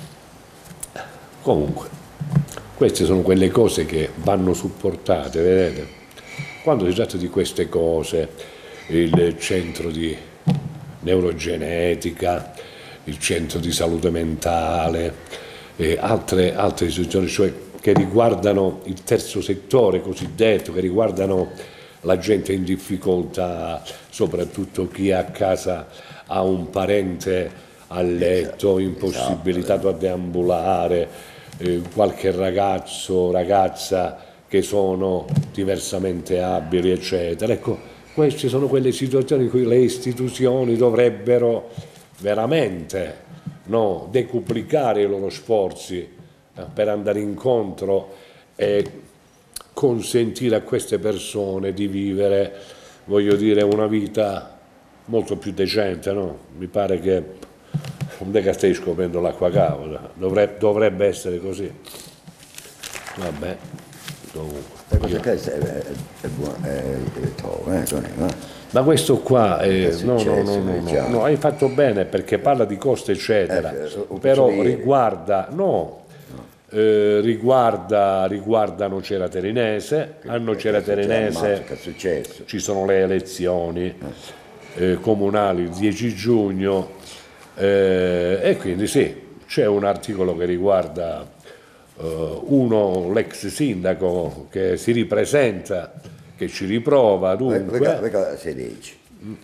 Comunque, queste sono quelle cose che vanno supportate, vedete? Quando si tratta di queste cose, il centro di neurogenetica, il centro di salute mentale, e altre, altre istituzioni, cioè che riguardano il terzo settore cosiddetto, che riguardano la gente in difficoltà, soprattutto chi a casa ha un parente a letto, impossibilitato a deambulare, eh, qualche ragazzo, ragazza che sono diversamente abili, eccetera. Ecco, queste sono quelle situazioni in cui le istituzioni dovrebbero veramente, no, decuplicare i loro sforzi eh, per andare incontro e consentire a queste persone di vivere, voglio dire, una vita molto più decente, no? Mi pare che non è che stai scoprendo l'acqua cauda, dovrebbe, dovrebbe essere così. Vabbè. La cosa che è, è, è buono, è, è top, eh, non è, ma... ma questo qua è, È no, no, successo, no, no, no, diciamo. no, hai fatto bene perché parla di costi eccetera, Eh, lo però posso dire. riguarda, no, eh, riguarda, riguarda Nocera Terinese, a Nocera Che ammazza, Terinese che è successo? ci sono le elezioni eh, comunali il dieci giugno eh, e quindi sì, c'è un articolo che riguarda Uh, uno, l'ex sindaco che si ripresenta, che ci riprova, dunque... Vega si dice,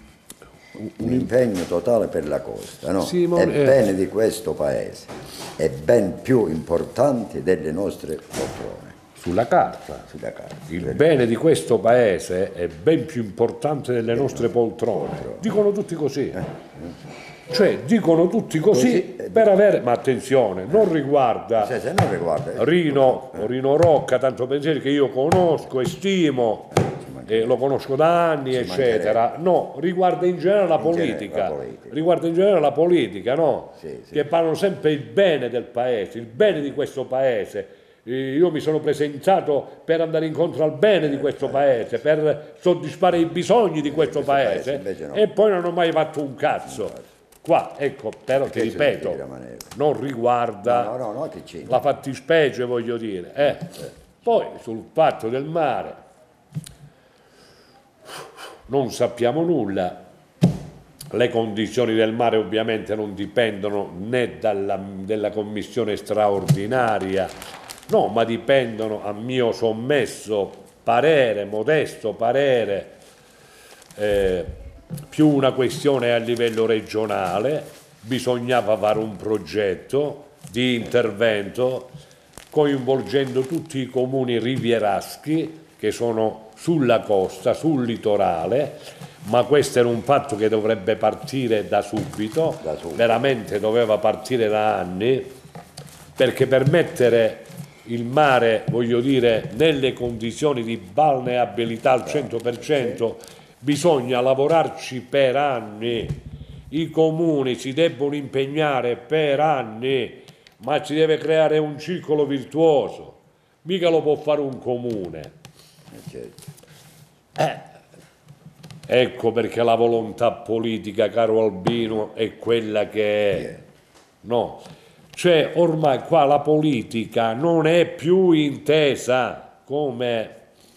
un impegno totale per la costa, no? Simone, È il bene di questo paese, è ben più importante delle nostre poltrone, sulla carta. sulla carta. Il bene di questo paese è ben più importante delle nostre poltrone. Dicono tutti così. Cioè, dicono tutti così, Così, per avere... Ma attenzione, non riguarda Se, se non riguarda... Rino, Rino Rocca, tanto pensieri che io conosco e stimo, e lo conosco da anni, eccetera. No, riguarda in generale la In genere politica. la politica. Riguarda in generale la politica, no? Sì, sì. Che parlano sempre il bene del paese, il bene di questo paese. Eh, Io mi sono presentato per andare incontro al bene di questo paese, per soddisfare i bisogni di questo questo paese, paese, invece no. e poi non ho mai fatto un cazzo. Qua, ecco, però ti Perché si ripeto, tira Manello? non riguarda No, no, no, che c'entra? la fattispecie, voglio dire. Eh. Poi sul fatto del mare non sappiamo nulla. Le condizioni del mare ovviamente non dipendono né dalla, dalla commissione straordinaria, no, ma dipendono, a mio sommesso parere, modesto parere, eh, più una questione a livello regionale. Bisognava fare un progetto di intervento coinvolgendo tutti i comuni rivieraschi che sono sulla costa, sul litorale, ma questo era un fatto che dovrebbe partire da subito, Da subito. veramente doveva partire da anni, perché per mettere il mare, voglio dire, nelle condizioni di balneabilità al cento per cento, bisogna lavorarci per anni. I comuni si debbono impegnare per anni, ma si deve creare un circolo virtuoso. Mica lo può fare un comune. Certo. Eh, ecco perché la volontà politica, caro Albino, è quella che è. No, cioè ormai qua la politica non è più intesa come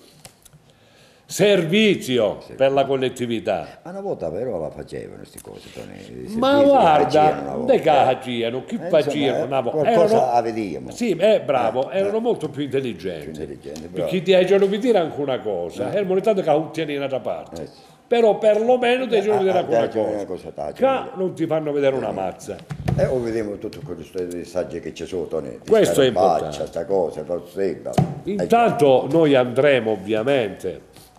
servizio per la collettività. Ma una volta però la facevano queste cose, Tony. I Ma servizi guarda, facevano una non volta, è che eh. facevano, chi Eh, facevano insomma, una volta? qualcosa Erano- la vediamo. Sì, eh, bravo, Eh, erano eh. molto più intelligenti. Più intelligenti, bravo. Perché ti devono dire anche una cosa, Eh. erano tanto che la tieni da parte. Eh, sì. Però perlomeno ti devono Eh, dire eh, anche una dai, una cosa. cosa taccia, Qua non ti fanno vedere una mazza. E o vediamo tutto quello messaggi che ci sono, Tony. di Questo è scarpaccia, importante. sta cosa, fa sembra. Intanto noi andremo ovviamente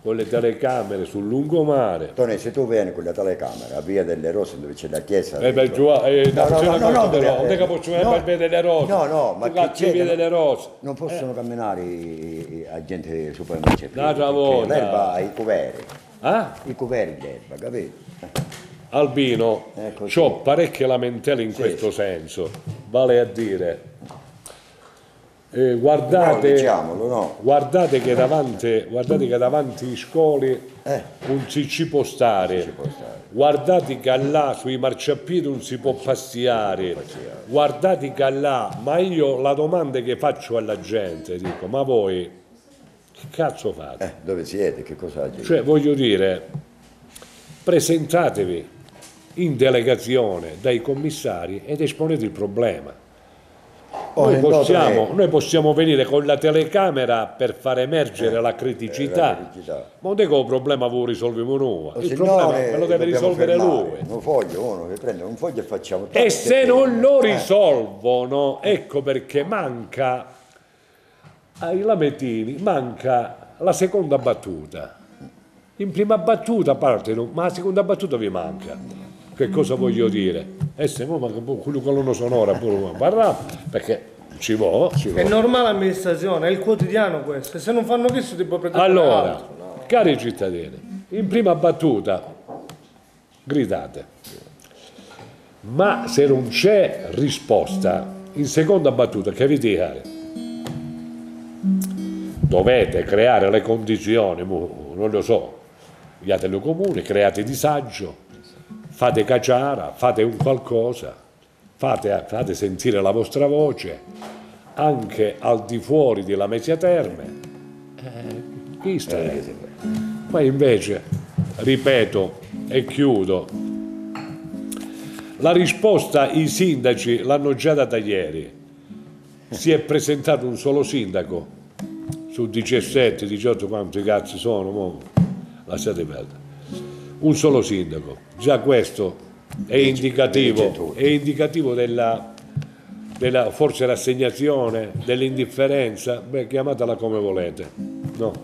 con le telecamere sul lungomare. Tony, se tu vieni con la telecamera a Via delle Rose dove c'è la chiesa... Eh beh, giù, eh, No, no, no, no, no, però, eh, non è che possiamo andare no, per Via delle Rose. no, no, ma Tu che cazzo c'è Via che- delle Rose. Non possono camminare i, i agenti supermercati. Un'altra perché volta. l'erba ha i cuveri, Ah? i cuveri d'erba, capito? Albino, Ecco, sì. ho parecchie lamentele in Sì, questo sì. senso, vale a dire, eh, No, guardate, diciamolo, no. guardate, che davanti, guardate che davanti ai scoli Eh. non si ci può stare, si può stare. guardate che là sui marciapiedi non si può passeare, guardate che là, ma io la domanda che faccio alla gente, dico, ma voi che cazzo fate? Eh, dove siete? Che cosa agite? Cioè, voglio dire, presentatevi in delegazione dai commissari ed esponete il problema. Oh, Noi il noto possiamo, è- noi possiamo venire con la telecamera per far emergere la eh, criticità, la criticità. ma non dico il problema voi risolviamo noi, O il se problema no, me lo eh, deve dobbiamo risolvere fermare. lui. Un foglio, uno che prende un foglio e facciamo... E se non lo Eh. risolvono, ecco perché manca ai Lametini, manca la seconda battuta. In prima battuta partono, ma la seconda battuta vi manca. Che cosa voglio dire? E se no, ma quello colonna sonora pure parla, perché ci vuole, ci È vuole. normale amministrazione, è il quotidiano questo. E se non fanno questo ti può prendere Allora, altro, no? cari cittadini, in prima battuta gridate, ma se non c'è risposta, in seconda battuta che vi dica? Dovete creare le condizioni, mo, non lo so, gli altri comuni, create disagio, fate cacciara, fate un qualcosa, fate, fate sentire la vostra voce anche al di fuori della Lamezia Terme. Eh, chi sta lì? Ma invece, ripeto e chiudo, la risposta i sindaci l'hanno già data ieri. Si è presentato un solo sindaco su diciassette, diciotto, quanti cazzi sono, mo, lasciate perdere. Un solo sindaco, già questo è indicativo, è indicativo della, della forse rassegnazione, dell'indifferenza, beh, chiamatela come volete. No.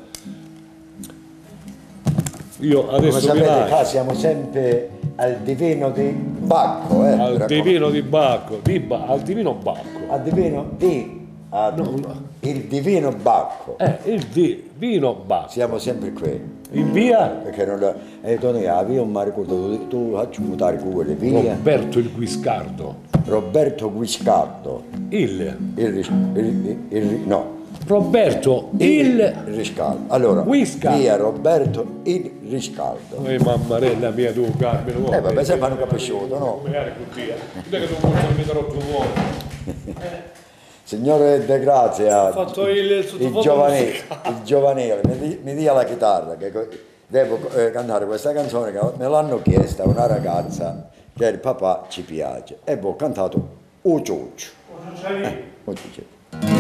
Io Come adesso vi sapete qua lascio siamo sempre al divino di Bacco, eh, mi al raccomando. divino di Bacco, di Ba- al divino Bacco. Al divino di... al- il divino Bacco. Eh, il di- vino Bacco. Siamo sempre qui. In via Perché non lo... E Tony, la via non mi ricordo, tu, tu facci mutare quelle via. Roberto il Guiscardo. Roberto Guiscardo. Il Il, ris- il, il, il- no. Roberto il il Riscaldo. Allora, Guiscardo. via Roberto il Riscaldo. Eh, mammarella mia, tu Carmine. Eh vabbè, se fanno capisciuto, no? Come era così? Non è che tu vuoi mettere otto uomo. Signore De Grazia, fatto il il, sottofondo giovanile, musicale. il giovanile, mi, di- mi dia la chitarra, che co- devo eh, cantare questa canzone che me l'hanno chiesta una ragazza che il papà ci piace e ho cantato O Ciuccio. Eh, O Ciuccio.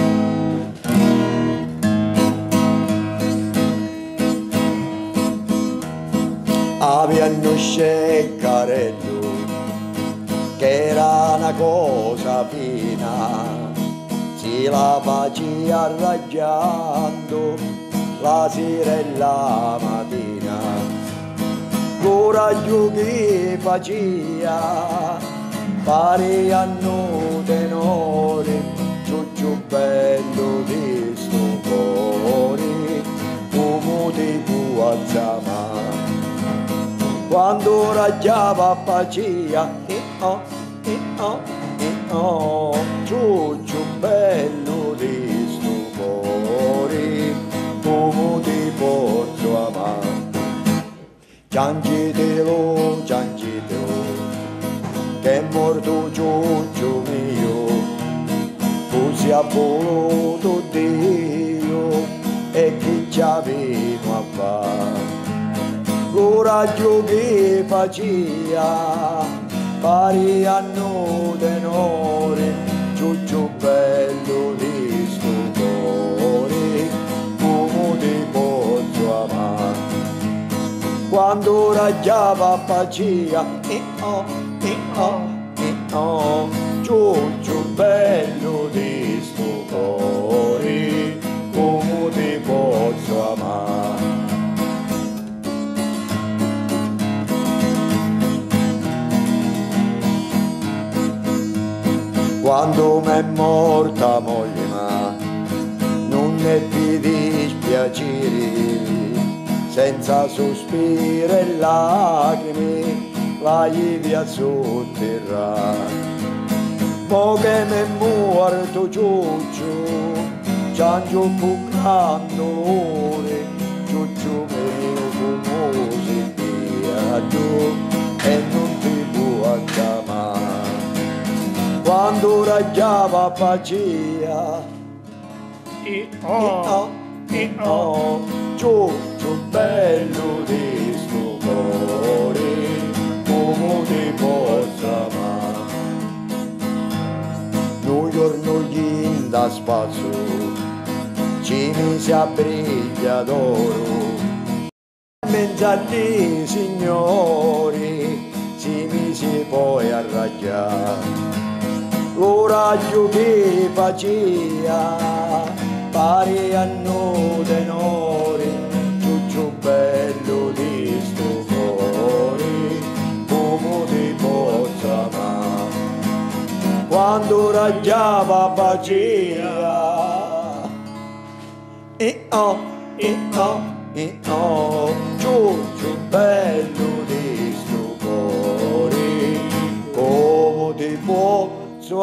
Abbiano sceccarello che era una cosa fina, si la faccia arrangiando la sera e la mattina, coraggio che faccia pare anno tenore, ciuccio bello di sto cuore, come ti può alzare. Quando raggiava pacia, eh oh, eh oh, eh oh, ciuccio bello di sto cuore, come ti posso amare. Ciangitelo, ciangitelo, che è morto ciuccio mio, così ha voluto Dio e chi ci aveva a fare. Coraggio che faccia, pari anno tenore, ciuccio bello di sto cuore, come ti posso amare. Quando raggiava pacia, eh oh, eh oh, eh oh, ciuccio bello di sto cuore, come ti posso amare. quando m'è morta moglie, ma non ebbi dispiaceri, senza sospiri e lacrime la via sotterrare. Mo che m'è morto Giugiu, Giangio fu grandore, Giugiu mio come si via tu e non ti può chiamare. Quando raggiava pacia, I oh, I oh, Giugiu bello di sto cuore, come ti possa amare. Un giorno gli da spazio ci mise a briglia d'oro, mentre agli signori si mise poi a raggiare. Lo raggio che faceva pari a noi tenori, Giugiu bello di sto cuore, come ti possa amare. Quando raggiava pacia, e oh, e oh, e oh, Giugiu bello di sto cuore, come ti posso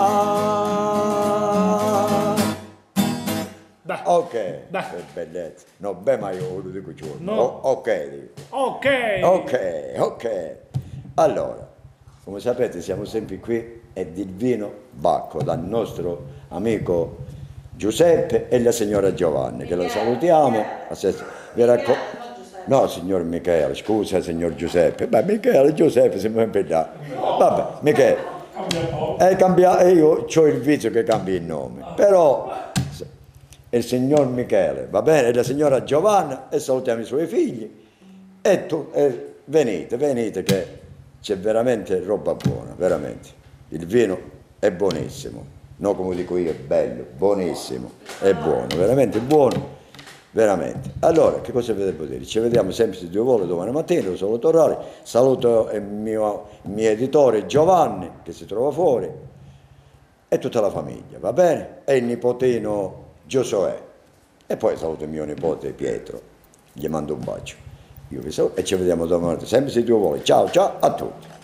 amare. Dai. Ok, Dai. che bellezza. No, beh, ma io lo dico giorno. No. O- ok, dico. Ok. Ok, ok. Allora, come sapete siamo sempre qui e il vino Bacco dal nostro amico Giuseppe e la signora Giovanni, che la salutiamo. Vi racco- no, signor Michele, scusa signor Giuseppe. Beh, Michele, Giuseppe, siamo sempre là. Vabbè, Michele, è cambiato, io ho il vizio che cambia il nome, però il signor Michele, va bene, e la signora Giovanna, e salutiamo i suoi figli, e tu, e venite, venite che c'è veramente roba buona, veramente. Il vino è buonissimo, no come dico io, è bello, buonissimo, è buono, veramente buono, veramente. Allora, che cosa vi devo dire? Ci vediamo sempre se Dio vuole domani mattina, lo saluto orari, saluto il mio, il mio editore Giovanni, che si trova fuori, e tutta la famiglia, va bene? E il nipotino Giosuè, e poi saluto il mio nipote Pietro, gli mando un bacio. Io vi saluto e ci vediamo domani, sempre se Dio vuole. Ciao, ciao a tutti.